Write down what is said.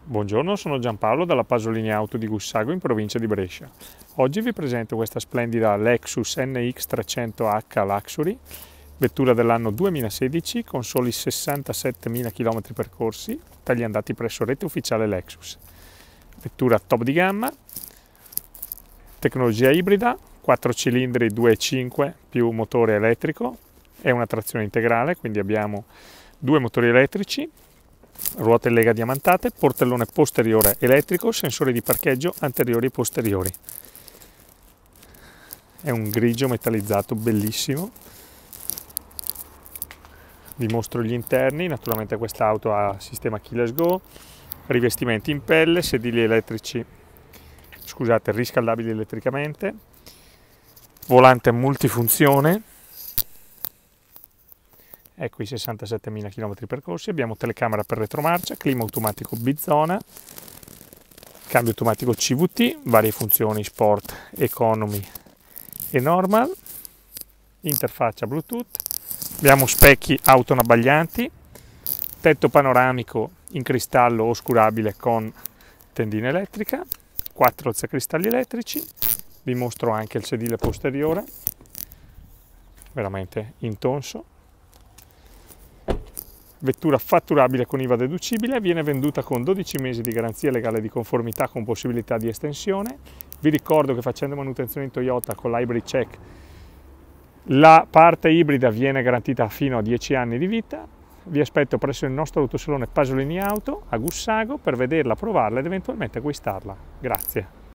Buongiorno, sono Giampaolo dalla Pasolini Auto di Gussago in provincia di Brescia. Oggi vi presento questa splendida Lexus NX 300H Luxury, vettura dell'anno 2016 con soli 67.000 km percorsi, tagli andati presso rete ufficiale Lexus. Vettura top di gamma, tecnologia ibrida, 4 cilindri 2.5 più motore elettrico, è una trazione integrale, quindi abbiamo due motori elettrici, ruote in lega diamantate, portellone posteriore elettrico, sensori di parcheggio anteriori e posteriori. È un grigio metallizzato bellissimo. Vi mostro gli interni. Naturalmente questa auto ha sistema keyless go, rivestimenti in pelle, sedili elettrici, scusate, riscaldabili elettricamente, volante multifunzione. Ecco i 67.000 km percorsi, abbiamo telecamera per retromarcia, clima automatico bizona, cambio automatico CVT, varie funzioni sport, economy e normal, interfaccia Bluetooth, abbiamo specchi autonabbaglianti, tetto panoramico in cristallo oscurabile con tendina elettrica, 4 alzacristalli elettrici, vi mostro anche il sedile posteriore, veramente intonso. Vettura fatturabile con IVA deducibile, viene venduta con 12 mesi di garanzia legale di conformità con possibilità di estensione. Vi ricordo che facendo manutenzione in Toyota con l'Hybrid Check la parte ibrida viene garantita fino a 10 anni di vita. Vi aspetto presso il nostro autosalone Pasolini Auto a Gussago per vederla, provarla ed eventualmente acquistarla. Grazie.